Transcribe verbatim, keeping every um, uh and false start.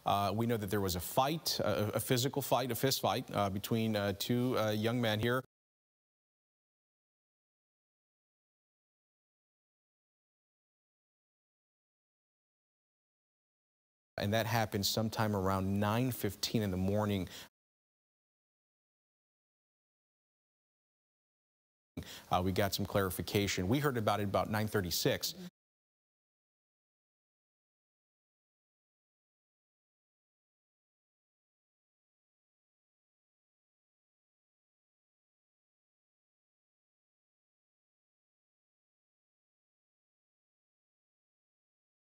Uh, we know that there was a fight, a, a physical fight, a fist fight uh, between uh, two uh, young men here. And that happened sometime around nine fifteen in the morning. Uh, we got some clarification. We heard about it about nine thirty-six.